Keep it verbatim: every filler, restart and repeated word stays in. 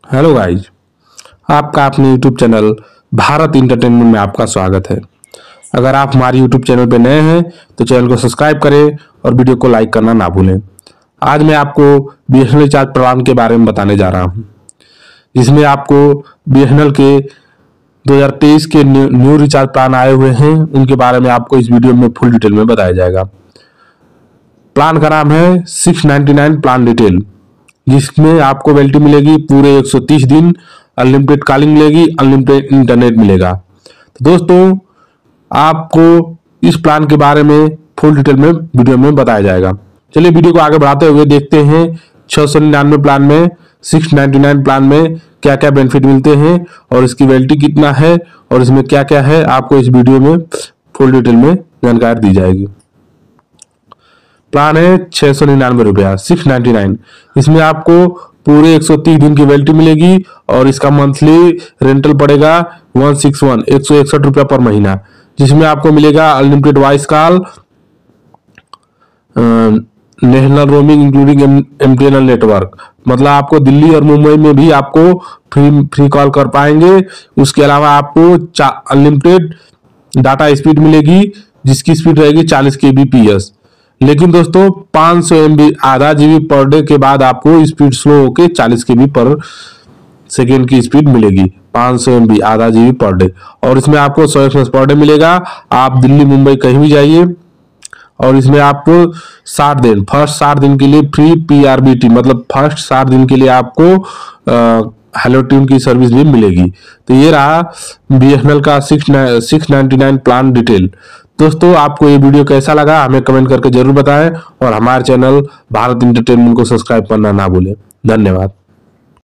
Hello guys, आपका अपने YouTube channel Bharat entertainment में आपका स्वागत है। अगर आप हमारे यूट्यूब चैनल पर नए हैं तो चैनल को सब्सक्राइब करें और वीडियो को लाइक करना ना भूलें। आज मैं आपको बीएसएनएल रिचार्ज प्लान के बारे में बताने जा रहा हूं, जिसमें आपको बीएसएनएल के दो हज़ार तेईस के न्यू, न्यू रिचार्ज प्लान आए हुए हैं, उनके बारे में आपको इस वीडियो में फुल डिटेल में बताया जाएगा। प्लान का नाम है six ninety nine plan detail, जिसमें आपको वैलिडिटी मिलेगी पूरे एक सौ तीस दिन, अनलिमिटेड कॉलिंग मिलेगी, अनलिमिटेड इंटरनेट मिलेगा। तो दोस्तों, आपको इस प्लान के बारे में फुल डिटेल में वीडियो में बताया जाएगा। चलिए वीडियो को आगे बढ़ाते हुए देखते हैं छह सौ निन्यानवे प्लान में, सिक्स नाइन्टी नाइन प्लान में क्या क्या बेनिफिट मिलते हैं और इसकी वैलिडिटी कितना है और इसमें क्या क्या है, आपको इस वीडियो में फुल डिटेल में जानकारी दी जाएगी। प्लान है छह सौ निन्यानवे रुपया सिक्स नाइन्टी नाइन। इसमें आपको पूरे एक सौ तीस दिन की वैलिडिटी मिलेगी और इसका मंथली रेंटल पड़ेगा वन सिक्स वन एक सौ इकसठ रुपया पर महीना, जिसमें आपको मिलेगा अनलिमिटेड voice call, national roaming including MTNL network, मतलब आपको दिल्ली और मुंबई में भी आपको फ्री फ्री कॉल कर पाएंगे। उसके अलावा आपको अनलिमिटेड डाटा स्पीड मिलेगी, जिसकी स्पीड रहेगी चालीस के बी पी एस। लेकिन दोस्तों पाँच सौ एम बी आधा जीबी पर डे के बाद आपको स्पीड स्लो होकर चालीस के बी पर सेकेंड की स्पीड मिलेगी, पाँच सौ एम बी आधा जीबी पर डे। और इसमें आपको सौ एसएमएस पर डे मिलेगा, आप दिल्ली मुंबई कहीं भी जाइए। और इसमें आपको साठ दिन फर्स्ट साठ दिन के लिए फ्री पीआरबीटी, मतलब फर्स्ट साठ दिन के लिए आपको हेलो ट्यून की सर्विस भी मिलेगी। तो ये रहा बीएसएनएल का six six ninety nine plan detail. दोस्तों, आपको ये वीडियो कैसा लगा हमें कमेंट करके जरूर बताएं और हमारे चैनल भारत इंटरटेनमेंट को सब्सक्राइब करना ना भूलें। धन्यवाद।